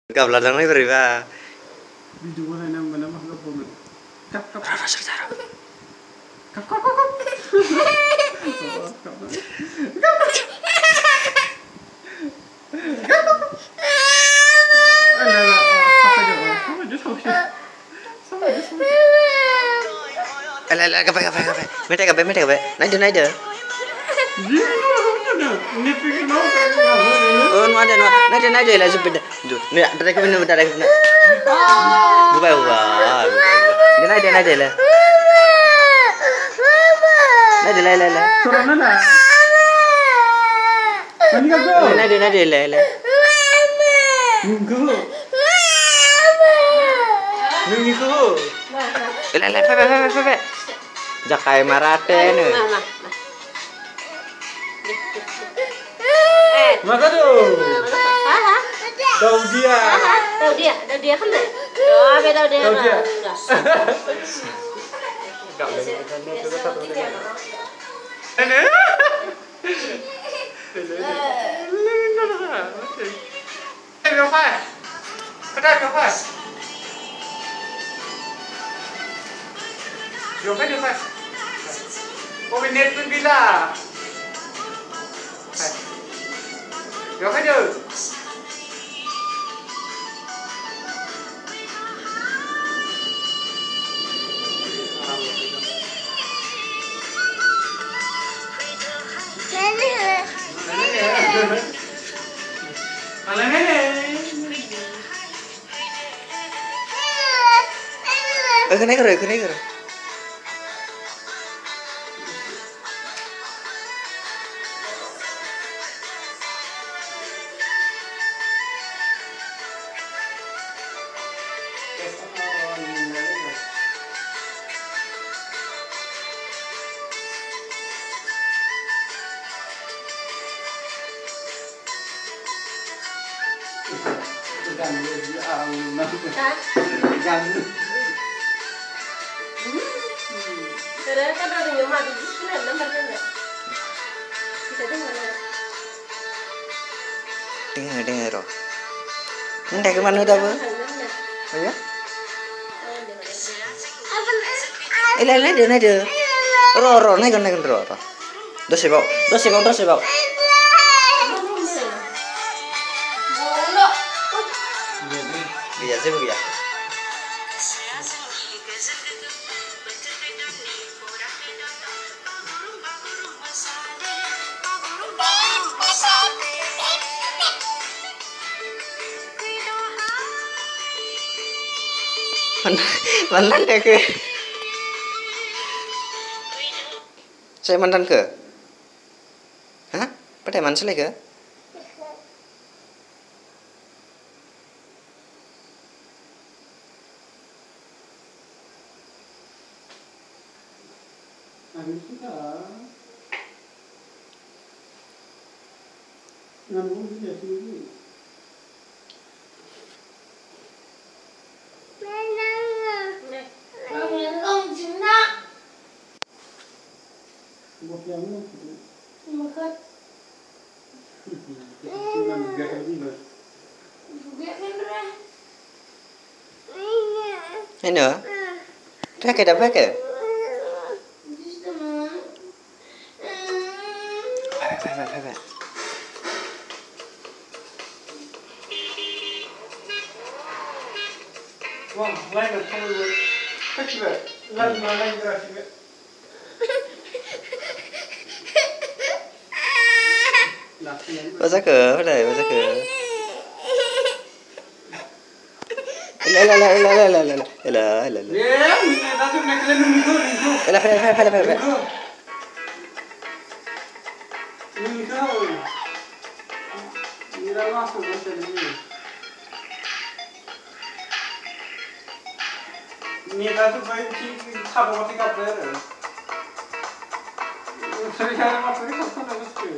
Gặp là đang nói về ba. Video hai năm mà nó mắc gấp bồn. Cắt. Ala cà phê. Mete cà phê. Nãy giờ. Oh, no ada. Nãy giờ là giúp được. Nè, đây cái bên đây. Buka. Nãy giờ là. Nãy giờ là. Corona na. Mani ka go. Nãy giờ là. Go. Nungu. Phê. Jakai marate nữa. Maka tu. Đâu dia kan deh. Doa beda dia. Đâu dia. Gak Được phép. Có bên net bên villa. Được phép được. Cái này rồi. Karena kan ada nyuma di sini lembar kan. Kita Dengar roh. Nanti ke mana dah ber? Oh ya? Nãy giờ. Roh, naik kan roh. Dos sebab. Biasa begitu. Mantan dia ke? Saya mantan ke? Hah? Pada mana sih ke? Ini nữa. Pakai. Pakai. Wah, lain dah kamu buat. Kecil. Lain grafik. Baca ke? Baca ke? La. Ya, nanti nak kena nunggu. La. Mira masuk macam ni. Ni dah tu baik sih, tak boleh tinggal ber. Saya macam ni kau nak mesti.